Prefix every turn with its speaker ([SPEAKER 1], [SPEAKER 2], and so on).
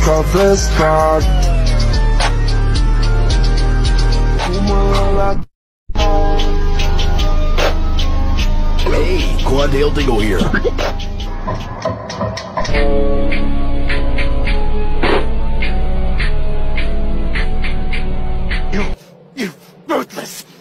[SPEAKER 1] Goalkeepers Cards.
[SPEAKER 2] Hey, Quad-Tail Dingo here.
[SPEAKER 3] You ruthless